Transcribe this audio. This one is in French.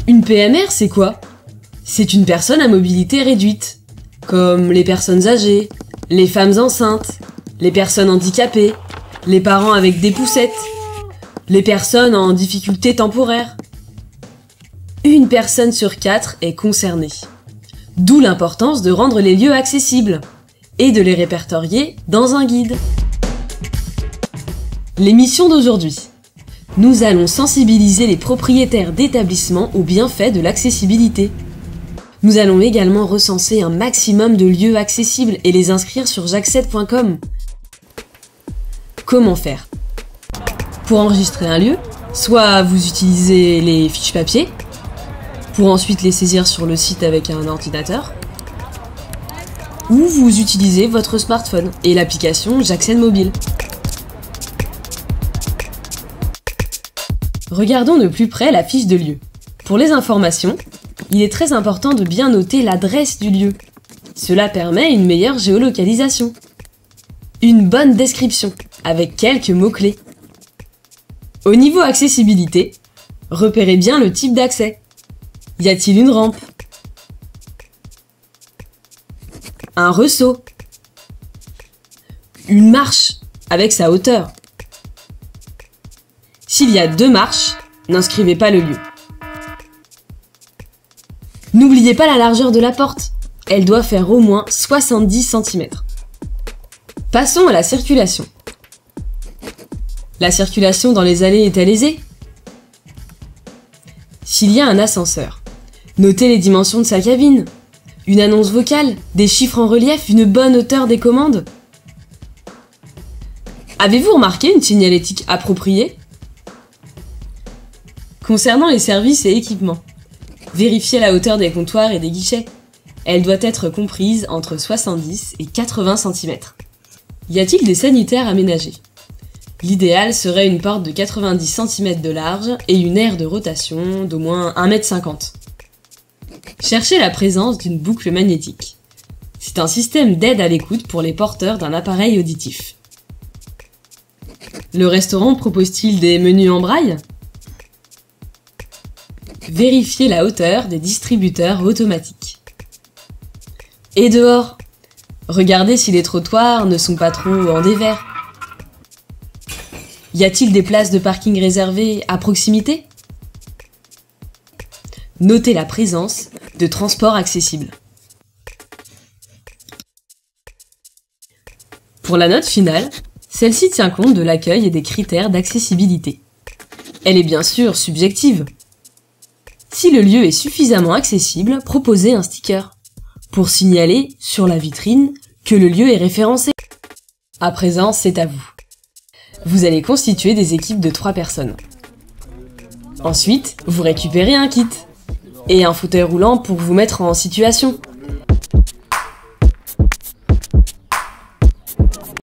Une PMR, c'est quoi? C'est une personne à mobilité réduite, comme les personnes âgées, les femmes enceintes, les personnes handicapées, les parents avec des poussettes, les personnes en difficulté temporaire. Une personne sur 4 est concernée. D'où l'importance de rendre les lieux accessibles et de les répertorier dans un guide. Les missions d'aujourd'hui. Nous allons sensibiliser les propriétaires d'établissements aux bienfaits de l'accessibilité. Nous allons également recenser un maximum de lieux accessibles et les inscrire sur j'accède.com. Comment faire? Pour enregistrer un lieu, soit vous utilisez les fiches papier, pour ensuite les saisir sur le site avec un ordinateur, ou vous utilisez votre smartphone et l'application J'accède mobile. Regardons de plus près la fiche de lieu. Pour les informations, il est très important de bien noter l'adresse du lieu. Cela permet une meilleure géolocalisation. Une bonne description, avec quelques mots-clés. Au niveau accessibilité, repérez bien le type d'accès. Y a-t-il une rampe? Un ressaut? Une marche avec sa hauteur? S'il y a 2 marches, n'inscrivez pas le lieu. N'oubliez pas la largeur de la porte. Elle doit faire au moins 70 cm. Passons à la circulation. La circulation dans les allées est-elle aisée? S'il y a un ascenseur, notez les dimensions de sa cabine. Une annonce vocale, des chiffres en relief, une bonne hauteur des commandes. Avez-vous remarqué une signalétique appropriée? Concernant les services et équipements, vérifiez la hauteur des comptoirs et des guichets. Elle doit être comprise entre 70 et 80 cm. Y a-t-il des sanitaires aménagés? L'idéal serait une porte de 90 cm de large et une aire de rotation d'au moins 1,50 m. Cherchez la présence d'une boucle magnétique. C'est un système d'aide à l'écoute pour les porteurs d'un appareil auditif. Le restaurant propose-t-il des menus en braille? Vérifiez la hauteur des distributeurs automatiques. Et dehors, regardez si les trottoirs ne sont pas trop en dévers. Y a-t-il des places de parking réservées à proximité? Notez la présence de transports accessibles. Pour la note finale, celle-ci tient compte de l'accueil et des critères d'accessibilité. Elle est bien sûr subjective. Si le lieu est suffisamment accessible, proposez un sticker pour signaler sur la vitrine que le lieu est référencé. À présent, c'est à vous. Vous allez constituer des équipes de 3 personnes. Ensuite, vous récupérez un kit et un fauteuil roulant pour vous mettre en situation.